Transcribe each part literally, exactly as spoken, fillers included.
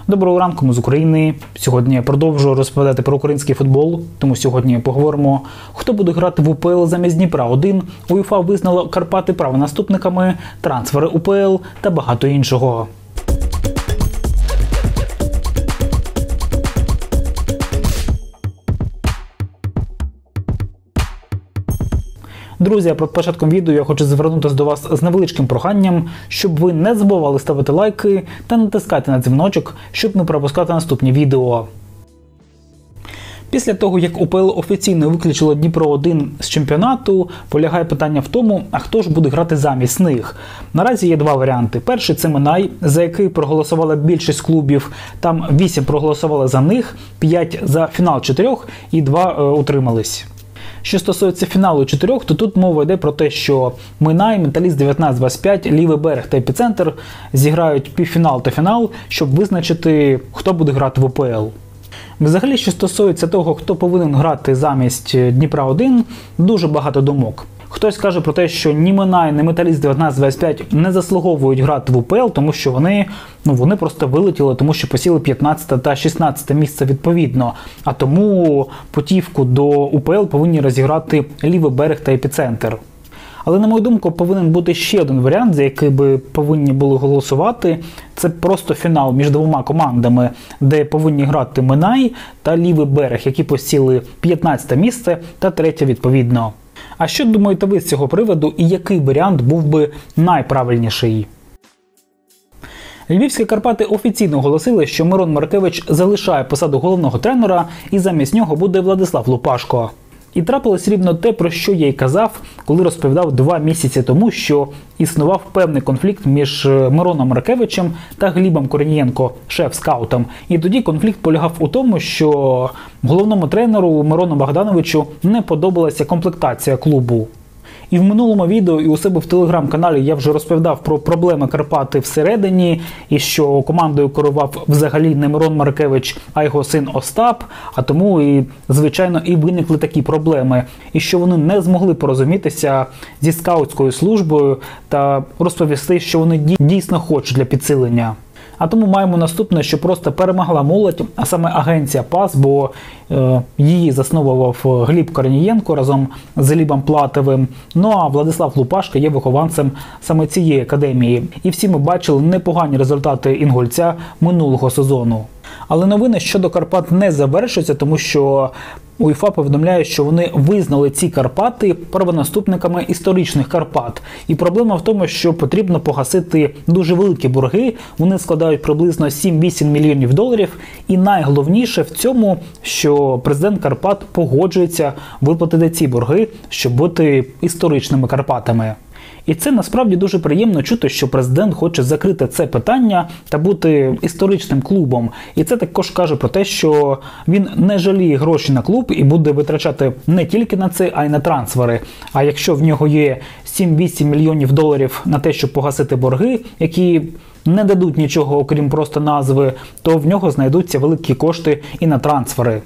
Доброго ранку, ми з України. Сьогодні я продовжую розповідати про український футбол, тому сьогодні поговоримо, хто буде грати в УПЛ замість Дніпра один, УЄФА визнала Карпати правонаступниками, трансфери УПЛ та багато іншого. Друзі, перед початком відео я хочу звернутися до вас з невеличким проханням, щоб ви не забували ставити лайки та натискати на дзвіночок, щоб не пропускати наступні відео. Після того, як УПЛ офіційно виключило Дніпро один з чемпіонату, полягає питання в тому, а хто ж буде грати замість них. Наразі є два варіанти. Перший – це Минай, за який проголосувала більшість клубів. Там вісім проголосували за них, п'ять за фінал чотирьох і два е, утримались. Що стосується фіналу чотирьох, то тут мова йде про те, що Минай, Металіст дев'ятнадцять двадцять п'ять, Лівий берег та Епіцентр зіграють півфінал та фінал, щоб визначити, хто буде грати в УПЛ. Взагалі, що стосується того, хто повинен грати замість Дніпра один, дуже багато думок. Хтось каже про те, що ні Минай, ні Металіст дев'ятнадцять двадцять п'ять не заслуговують грати в УПЛ, тому що вони, ну, вони просто вилетіли, тому що посіли п'ятнадцяте та шістнадцяте місце відповідно. А тому путівку до УПЛ повинні розіграти Лівий берег та Епіцентр. Але, на мою думку, повинен бути ще один варіант, за який би повинні були голосувати. Це просто фінал між двома командами, де повинні грати Минай та Лівий берег, які посіли п'ятнадцяте місце та третє відповідно. А що думаєте ви з цього приводу і який варіант був би найправильніший? Львівські Карпати офіційно оголосили, що Мирон Маркевич залишає посаду головного тренера і замість нього буде Владислав Лупашко. І трапилось рівно те, про що я й казав, коли розповідав два місяці тому, що існував певний конфлікт між Мироном Маркевичем та Глібом Корнієнко, шеф-скаутом. І тоді конфлікт полягав у тому, що головному тренеру Мирону Богдановичу не подобалася комплектація клубу. І в минулому відео, і у себе в телеграм-каналі я вже розповідав про проблеми Карпати всередині, і що командою керував взагалі не Мирон Маркевич, а його син Остап, а тому, і, звичайно, і виникли такі проблеми. І що вони не змогли порозумітися зі скаутською службою та розповісти, що вони дійсно хочуть для підсилення. А тому маємо наступне, що просто перемогла молодь, а саме агенція ПАС, бо е, її засновував Гліб Корнієнко разом з Глібом Платовим. Ну а Владислав Лупашко є вихованцем саме цієї академії. І всі ми бачили непогані результати інгульця минулого сезону. Але новини щодо Карпат не завершуються, тому що УЄФА повідомляє, що вони визнали ці Карпати правонаступниками історичних Карпат. І проблема в тому, що потрібно погасити дуже великі борги, вони складають приблизно сім-вісім мільйонів доларів. І найголовніше в цьому, що президент Карпат погоджується виплатити ці борги, щоб бути історичними Карпатами. І це насправді дуже приємно чути, що президент хоче закрити це питання та бути історичним клубом. І це також каже про те, що він не жаліє гроші на клуб і буде витрачати не тільки на це, а й на трансфери. А якщо в нього є сім-вісім мільйонів доларів на те, щоб погасити борги, які не дадуть нічого, окрім просто назви, то в нього знайдуться великі кошти і на трансфери.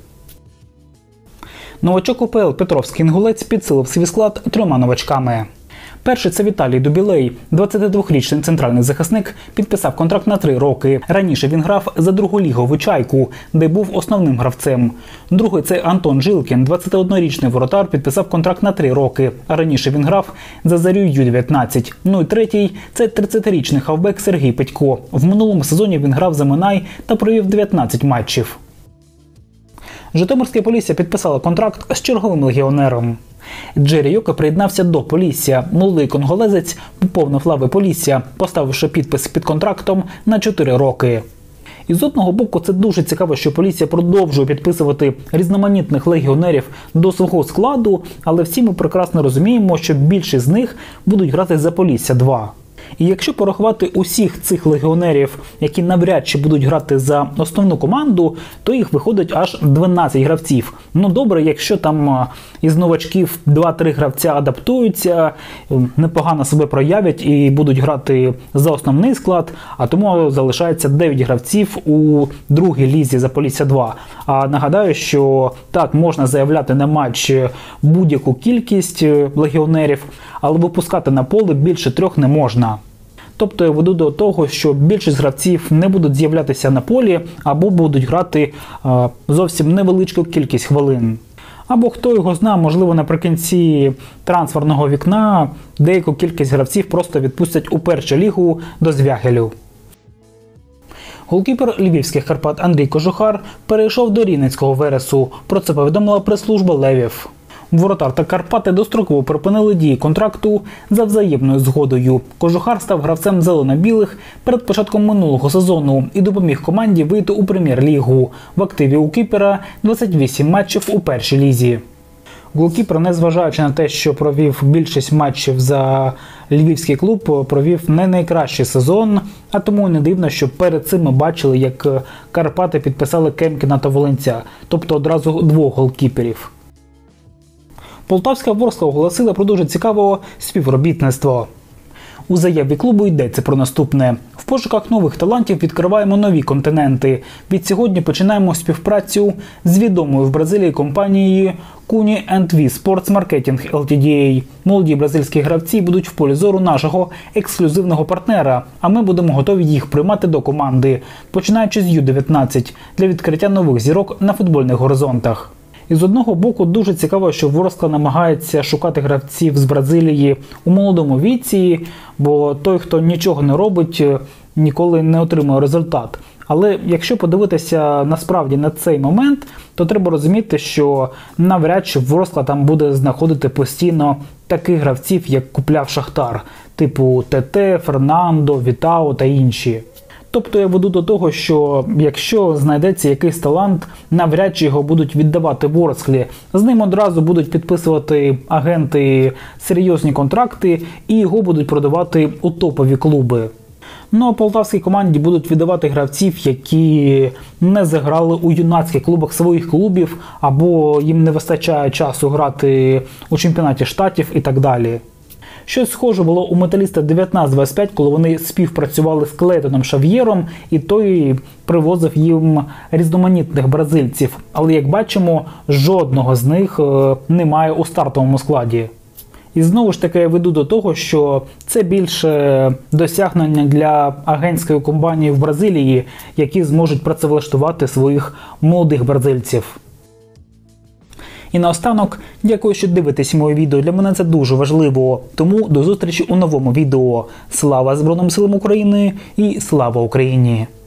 Новачок УПЛ Петровський інгулець підсилив свій склад трьома новачками. Перший – це Віталій Дубілей. двадцятидвохрічний центральний захисник підписав контракт на три роки. Раніше він грав за друголігову «Чайку», де був основним гравцем. Другий – це Антон Жилкін. двадцятиоднорічний воротар підписав контракт на три роки. А раніше він грав за Зарю Ю дев'ятнадцять. Ну і третій – це тридцятирічний хавбек Сергій Петько. В минулому сезоні він грав за Минай та провів дев'ятнадцять матчів. Житомирське Полісся підписало контракт з черговим легіонером. Джері Йока приєднався до Полісся. Молодий конголезець поповнив лави Полісся, поставивши підпис під контрактом на чотири роки. І з одного боку це дуже цікаво, що Полісся продовжує підписувати різноманітних легіонерів до свого складу, але всі ми прекрасно розуміємо, що більшість з них будуть грати за Полісся два. І якщо порахувати усіх цих легіонерів, які навряд чи будуть грати за основну команду, то їх виходить аж дванадцять гравців. Ну добре, якщо там із новачків два-три гравця адаптуються, непогано себе проявлять і будуть грати за основний склад, а тому залишається дев'ять гравців у другій лізі за Полісся два. А нагадаю, що так, можна заявляти на матч будь-яку кількість легіонерів, але випускати на поле більше трьох не можна. Тобто я веду до того, що більшість гравців не будуть з'являтися на полі або будуть грати е, зовсім невеличку кількість хвилин. Або хто його знає, можливо, наприкінці трансферного вікна деяку кількість гравців просто відпустять у першу лігу до Звягелю. Голкіпер львівських Карпат Андрій Кожухар перейшов до рівненського Вересу. Про це повідомила прес-служба Левів. Воротар та Карпати достроково припинили дії контракту за взаємною згодою. Кожухар став гравцем зелено-білих перед початком минулого сезону і допоміг команді вийти у прем'єр-лігу. В активі у кіпера двадцять вісім матчів у першій лізі. Голкіпер, незважаючи на те, що провів більшість матчів за львівський клуб, провів не найкращий сезон, а тому не дивно, що перед цим ми бачили, як Карпати підписали Кемкіна та Волинця, тобто одразу двох голкіперів. Полтавська Ворскла оголосила про дуже цікаве співробітництво. У заяві клубу йдеться про наступне. В пошуках нових талантів відкриваємо нові континенти. Від сьогодні починаємо співпрацю з відомою в Бразилії компанією Куні енд Ві Sports Marketing Ел Ті Ді Ей. Молоді бразильські гравці будуть в полі зору нашого ексклюзивного партнера, а ми будемо готові їх приймати до команди, починаючи з Ю дев'ятнадцять, для відкриття нових зірок на футбольних горизонтах. І з одного боку дуже цікаво, що Ворскла намагається шукати гравців з Бразилії у молодому віці, бо той, хто нічого не робить, ніколи не отримує результат. Але якщо подивитися насправді на цей момент, то треба розуміти, що навряд чи Ворскла там буде знаходити постійно таких гравців, як купляв Шахтар, типу Тете, Фернандо, Вітао та інші. Тобто я веду до того, що якщо знайдеться якийсь талант, навряд чи його будуть віддавати Ворсклі. З ним одразу будуть підписувати агенти серйозні контракти і його будуть продавати у топові клуби. Ну а полтавській команді будуть віддавати гравців, які не заграли у юнацьких клубах своїх клубів, або їм не вистачає часу грати у чемпіонаті Штатів і так далі. Щось схоже було у Металіста дев'ятнадцять двадцять п'ять, коли вони співпрацювали з Клейтоном Шав'єром, і той привозив їм різноманітних бразильців. Але, як бачимо, жодного з них немає у стартовому складі. І знову ж таки я веду до того, що це більше досягнення для агентської компанії в Бразилії, які зможуть працевлаштувати своїх молодих бразильців. І наостанок, дякую, що дивитесь моє відео, для мене це дуже важливо. Тому до зустрічі у новому відео. Слава Збройним силам України і слава Україні!